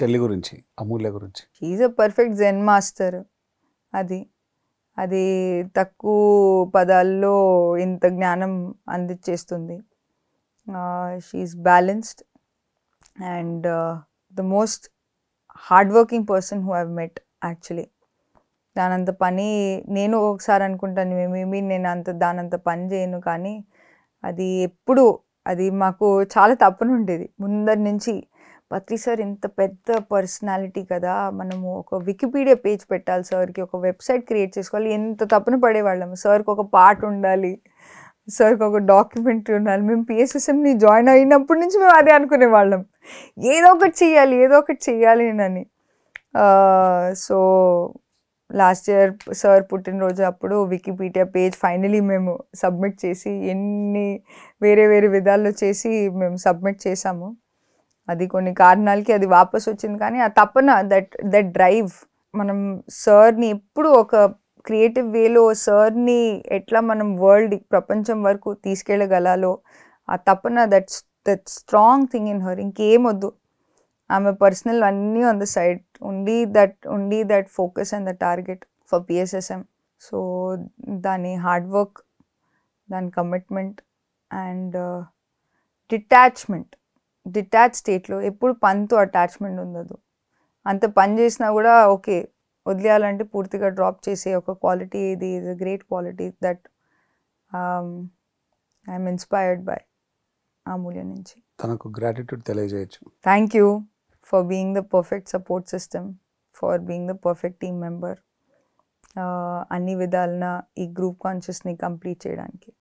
చెల్లి గురించి అమూల్య గురించి. She a perfect zen master. అది తక్కువ పదాల్లో ఇంత జ్ఞానం అందించేస్తుంది. She balanced and the most hard working person who have met actually. దానంత పని నేను ఒకసారి అనుకుంటాను మేబీ నేను దానంత పని చేయను, కానీ అది ఎప్పుడు అది మాకు చాలా తప్పన ఉండేది ముందరి నుంచి. పత్రి సార్ ఇంత పెద్ద పర్సనాలిటీ కదా, మనము ఒక వికీపీడియా పేజ్ పెట్టాలి, సార్కి ఒక వెబ్సైట్ క్రియేట్ చేసుకోవాలి, ఎంత తప్పన పడేవాళ్ళము. సార్కి ఒక పాట ఉండాలి, సార్కి ఒక డాక్యుమెంటరీ ఉండాలి. మేము పిఎస్ఎస్ఎంని జాయిన్ అయినప్పటి నుంచి మేము అదే అనుకునేవాళ్ళం, ఏదో ఒకటి చెయ్యాలి అని. సో లాస్ట్ ఇయర్ సార్ పుట్టినరోజు అప్పుడు వికీపీడియా పేజ్ ఫైనలీ మేము సబ్మిట్ చేసి, ఎన్ని వేరే విధాల్లో చేసి మేము సబ్మిట్ చేసాము. అది కొన్ని కారణాలకి అది వాపస్ వచ్చింది, కానీ ఆ తపన, దట్ డ్రైవ్, మనం సార్ని ఎప్పుడు ఒక క్రియేటివ్ వేలో సార్ని ఎట్లా మనం ప్రపంచం వరకు తీసుకెళ్ళగలాలో ఆ తపన, that strong thing in her. ఇంకేమొద్దు, ఆమె పర్సనల్ అన్నీ on the side, only that focus and the target for PSSM. So దాని హార్డ్ వర్క్, దాని కమిట్మెంట్ అండ్ డిటాచ్ స్టేట్లో ఎప్పుడు పనితో అటాచ్మెంట్ ఉండదు. అంత పని చేసినా కూడా ఓకే వదిలేయాలంటే పూర్తిగా డ్రాప్ చేసే ఒక క్వాలిటీ, ఇది is a great quality that I'm inspired by Amulya నుంచి. తనకు గ్రాటిట్యూడ్ తెలియజేయచ్చు. Thank you for being the perfect support system, for being the perfect team member, అన్ని విధాలన ఈ గ్రూప్ కాన్షియస్ని కంప్లీట్ చేయడానికి.